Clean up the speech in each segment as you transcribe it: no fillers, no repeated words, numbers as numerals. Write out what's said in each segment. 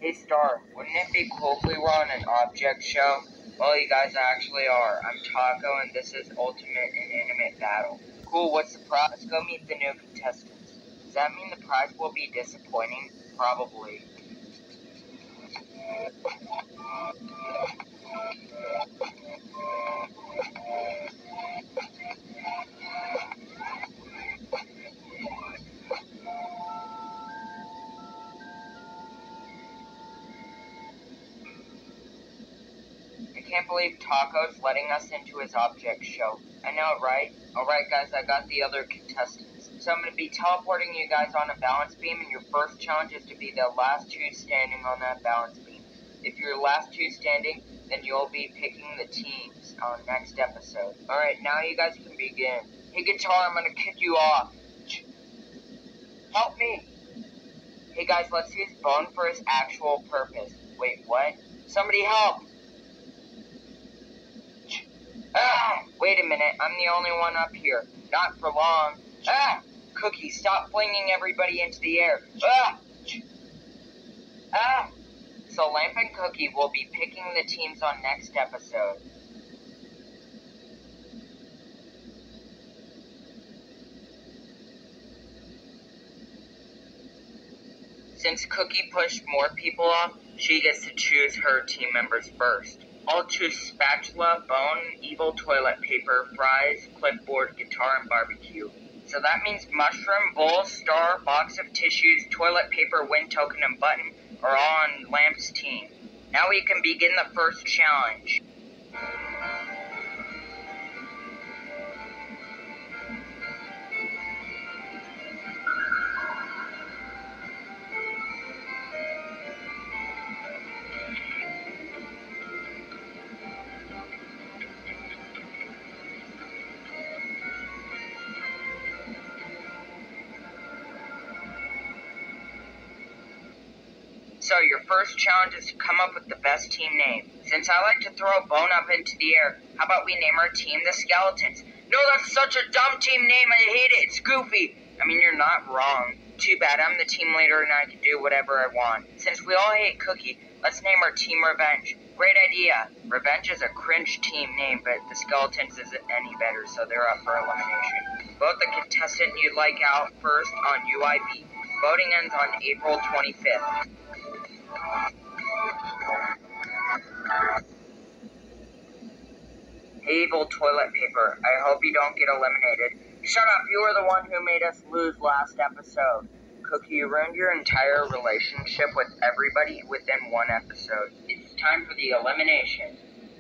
Hey Star, wouldn't it be cool if we were on an object show? Well, you guys actually are. I'm Taco, and this is Ultimate Inanimate Battle. Cool, what's the prize? Let's go meet the new contestants. Does that mean the prize will be disappointing? Probably. I can't believe Taco's letting us into his object show. I know, right? Alright guys, I got the other contestants. So I'm going to be teleporting you guys on a balance beam, and your first challenge is to be the last two standing on that balance beam. If you're last two standing, then you'll be picking the teams on next episode. Alright, now you guys can begin. Hey Guitar, I'm going to kick you off. Help me! Hey guys, let's use Bone for his actual purpose. Wait, what? Somebody help! Ah! Wait a minute, I'm the only one up here. Not for long. Ah! Cookie, stop flinging everybody into the air. Ah! Ah! So Lamp and Cookie will be picking the teams on next episode. Since Cookie pushed more people off, she gets to choose her team members first. I'll choose Spatula, Bone, Evil Toilet Paper, Fries, Clipboard, Guitar, and Barbecue. So that means Mushroom, Bowl, Star, Box of Tissues, Toilet Paper, Wind Token, and Button are all on Lamp's team. Now we can begin the first challenge. So your first challenge is to come up with the best team name. Since I like to throw Bone up into the air, how about we name our team the Skeletons? No, that's such a dumb team name. I hate it. It's goofy. I mean, you're not wrong. Too bad. I'm the team leader and I can do whatever I want. Since we all hate Cookie, let's name our team Revenge. Great idea. Revenge is a cringe team name, but the Skeletons isn't any better, so they're up for elimination. Vote the contestant you'd like out first on UIV. Voting ends on April 25th. Evil Toilet Paper, I hope you don't get eliminated. Shut up, you were the one who made us lose last episode. Cookie, you ruined your entire relationship with everybody within one episode. It's time for the elimination.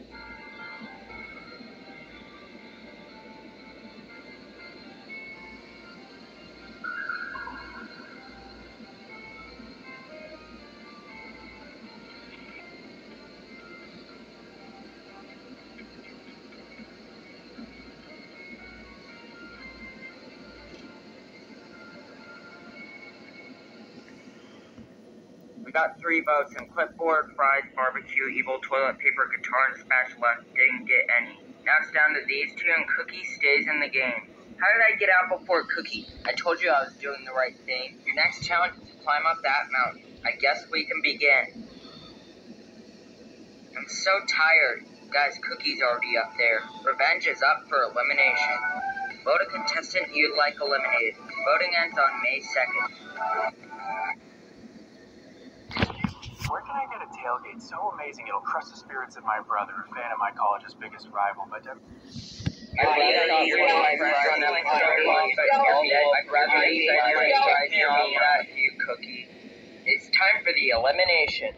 We got 3 votes, and Clipboard, Fries, Barbecue, Evil Toilet Paper, Guitar, and Spatula didn't get any. Now it's down to these two, and Cookie stays in the game. How did I get out before Cookie? I told you I was doing the right thing. Your next challenge is to climb up that mountain. I guess we can begin. I'm so tired. Guys, Cookie's already up there. Revenge is up for elimination. Vote a contestant you'd like eliminated. Voting ends on May 2nd. Where can I get a tailgate so amazing it'll crush the spirits of my brother, a fan of my college's biggest rival, but... I'd rather you Cookie. It's time for the elimination.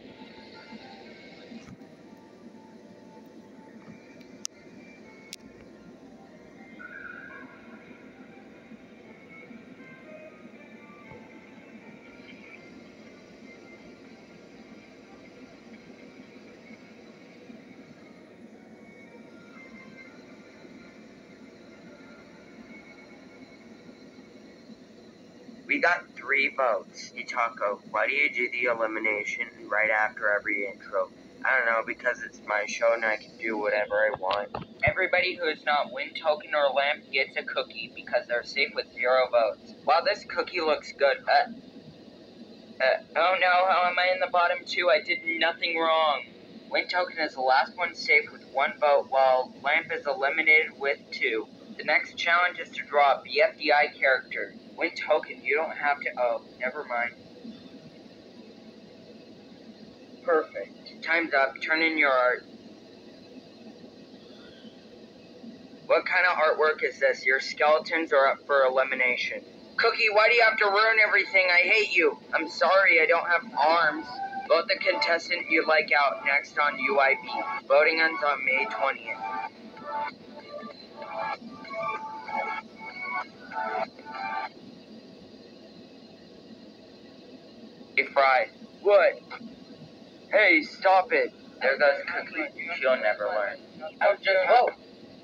We got 3 votes. Hey Taco, why do you do the elimination right after every intro? I don't know, because it's my show and I can do whatever I want. Everybody who is not Wind Token or Lamp gets a cookie because they're safe with 0 votes. Wow, this cookie looks good. Oh no, how am I in the bottom two? I did nothing wrong. Wind Token is the last one safe with 1 vote, while Lamp is eliminated with 2. The next challenge is to draw a BFDI character. Wind Token, you don't have to. Oh, never mind. Perfect. Time's up. Turn in your art. What kind of artwork is this? Your skeletons are up for elimination. Cookie, why do you have to ruin everything? I hate you. I'm sorry, I don't have arms. Vote the contestant you like out next on UIP. Voting ends on May 20th. Hey, Fry. What? Hey, stop it. There goes Cookie. She'll never learn. I was just vote.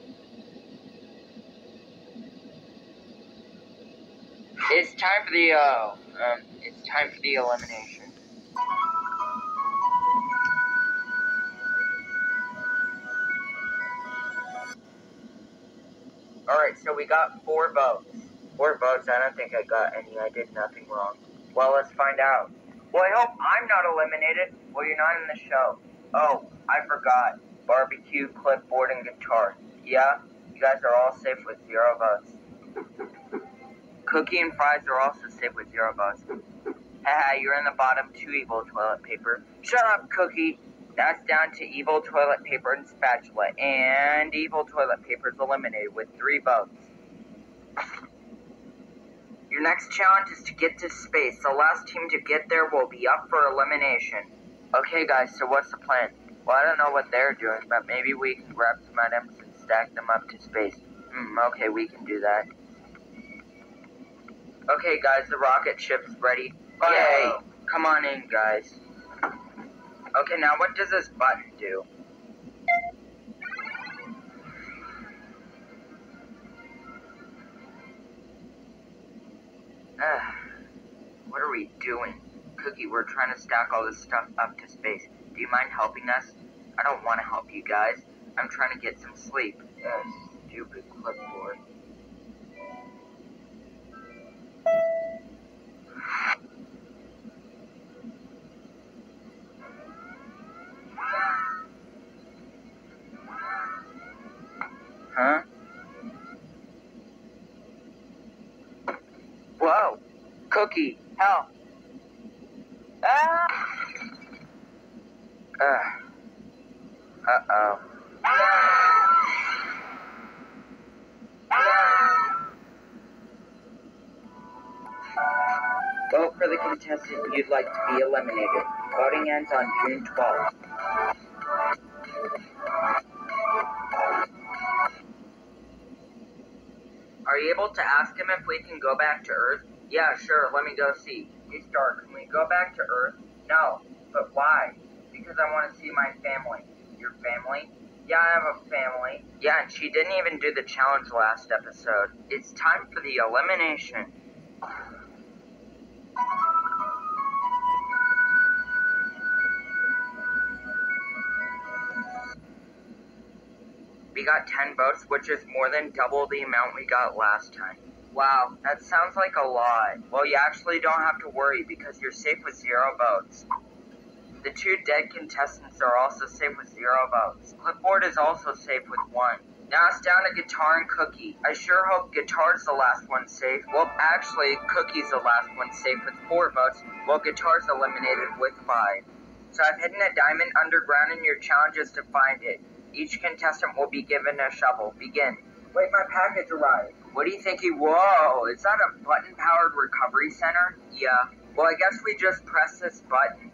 It's time for the elimination. Alright, so we got 4 votes. 4 votes, I don't think I got any. I did nothing wrong. Well, let's find out. Well, I hope I'm not eliminated. Well, you're not in the show. Oh, I forgot. Barbecue, clipboard, and guitar. Yeah, you guys are all safe with 0 votes. Cookie and Fries are also safe with 0 votes. Haha, you're in the bottom 2, evil toilet paper. Shut up, Cookie. That's down to evil toilet paper and spatula. And evil toilet paper is eliminated with 3 votes. Your next challenge is to get to space. The last team to get there will be up for elimination. Okay, guys, so what's the plan? Well, I don't know what they're doing, but maybe we can grab some items and stack them up to space. Okay, we can do that. Okay, guys, the rocket ship's ready. Yay! Come on in, guys. Okay, now what does this button do? What are we doing? Cookie, we're trying to stack all this stuff up to space. Do you mind helping us? I don't want to help you guys. I'm trying to get some sleep. Stupid clipboard. Huh? Whoa! Cookie, help! Ah! Uh-oh. Vote for the contestant you'd like to be eliminated. Voting ends on June 12th. Are you able to ask him if we can go back to Earth? Yeah, sure, let me go see. Hey, Star, can we go back to Earth? No, but why? Because I want to see my family. Your family? Yeah, I have a family. Yeah, and she didn't even do the challenge last episode. It's time for the elimination. We got 10 votes, which is more than double the amount we got last time. Wow, that sounds like a lot. Well, you actually don't have to worry because you're safe with 0 votes. The 2 dead contestants are also safe with 0 votes. Clipboard is also safe with 1. Now it's down to Guitar and Cookie. I sure hope Guitar's the last one safe. Well, actually, Cookie's the last one safe with 4 votes, while Guitar's eliminated with 5. So I've hidden a diamond underground and your challenge is to find it. Each contestant will be given a shovel. Begin. Wait, my package arrived. What do you think? Whoa, is that a button-powered recovery center? Yeah. Well, I guess we just press this button.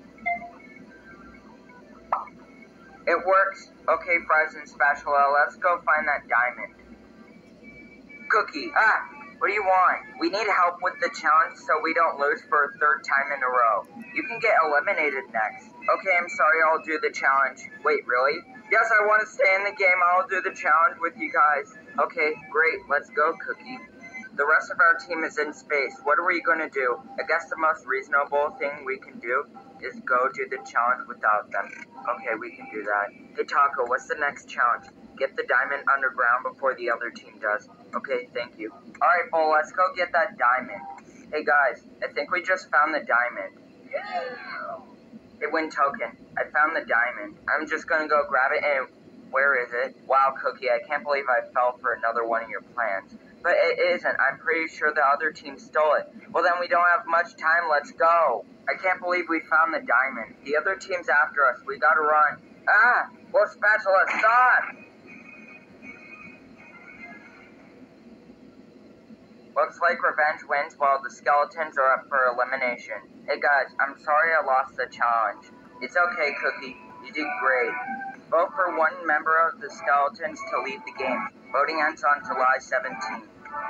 It works. Okay, Fries and Spatula, let's go find that diamond. Cookie, what do you want? We need help with the challenge so we don't lose for a 3rd time in a row. You can get eliminated next. Okay, I'm sorry, I'll do the challenge. Wait, really? Yes, I want to stay in the game. I'll do the challenge with you guys. Okay, great. Let's go, Cookie. The rest of our team is in space. What are we going to do? I guess the most reasonable thing we can do is go do the challenge without them. Okay, we can do that. Hey, Taco, what's the next challenge? Get the diamond underground before the other team does. Okay, thank you. Alright, Bull, let's go get that diamond. Hey guys, I think we just found the diamond. Hey, Win Token, I found the diamond. I'm just gonna go grab it and... Where is it? Wow, Cookie, I can't believe I fell for another one of your plans. But it isn't. I'm pretty sure the other team stole it. Well, then we don't have much time. Let's go. I can't believe we found the diamond. The other team's after us. We gotta run. Ah! Well, Spatula, stop! Looks like Revenge wins while the skeletons are up for elimination. Hey guys, I'm sorry I lost the challenge. It's okay, Cookie. You did great. Vote for one member of the skeletons to leave the game. Voting ends on July 17th.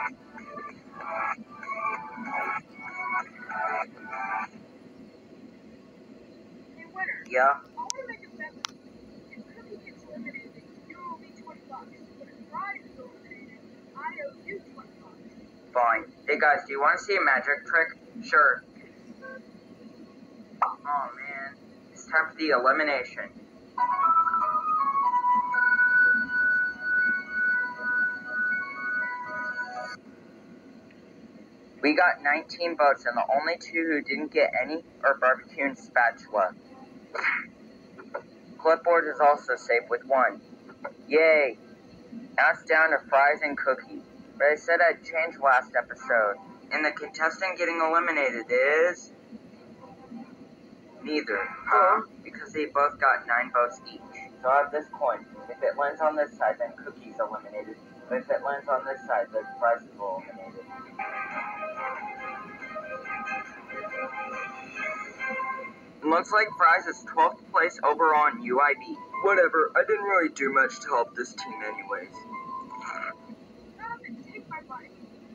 Hey, winner. Yeah? I want to make a bet with you. If Cookie gets eliminated, you owe me $20. But if Fries is eliminated, I owe you $20. Fine. Hey guys, do you want to see a magic trick? Sure. Oh man. It's time for the elimination. We got 19 votes, and the only two who didn't get any are Barbecue and Spatula. Clipboard is also safe with 1. Yay! Now it's down to Fries and Cookie. But I said I'd change last episode. And the contestant getting eliminated is... neither. Because they both got 9 votes each. So I have this coin. If it lands on this side, then Cookie's eliminated. But if it lands on this side, then Fries is eliminated. It looks like Fries is 12th place overall on UIB. Whatever, I didn't really do much to help this team anyways. Stop and take my money.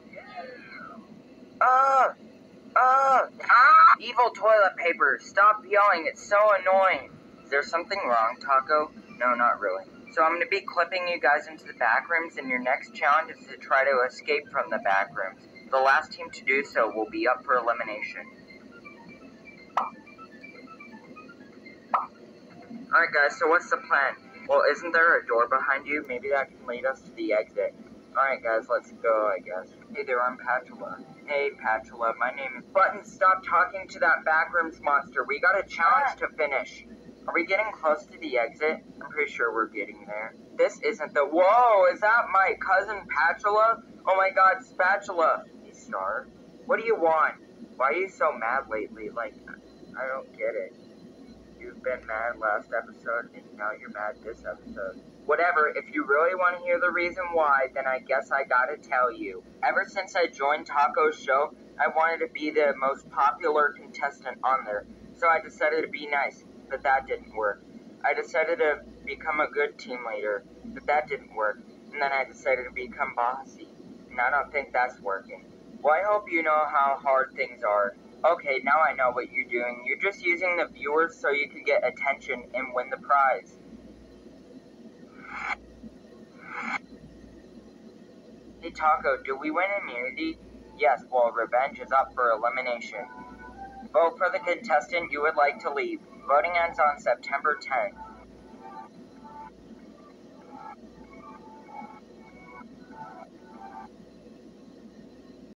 Evil toilet paper, stop yelling, it's so annoying. Is there something wrong, Taco? No, not really. So I'm going to be clipping you guys into the back rooms, and your next challenge is to try to escape from the back rooms. The last team to do so will be up for elimination. Alright guys, so what's the plan? Well, isn't there a door behind you? Maybe that can lead us to the exit. Alright guys, let's go, I guess. Hey there, I'm Patula. Hey Patula, my name is... Button, stop talking to that backrooms monster. We got a challenge to finish. Are we getting close to the exit? I'm pretty sure we're getting there. This isn't the... Whoa, is that my cousin Patula? Oh my god, Spatula. Hey Star, what do you want? Why are you so mad lately? Like, I don't get it. You've been mad last episode, and now you're mad this episode. Whatever, if you really want to hear the reason why, then I guess I gotta tell you. Ever since I joined Taco's show, I wanted to be the most popular contestant on there. So I decided to be nice, but that didn't work. I decided to become a good team leader, but that didn't work. And then I decided to become bossy, and I don't think that's working. Well, I hope you know how hard things are. Okay, now I know what you're doing. You're just using the viewers so you can get attention and win the prize. Hey Taco, do we win immunity? Yes, well, Revenge is up for elimination. Vote for the contestant you would like to leave. Voting ends on September 10th.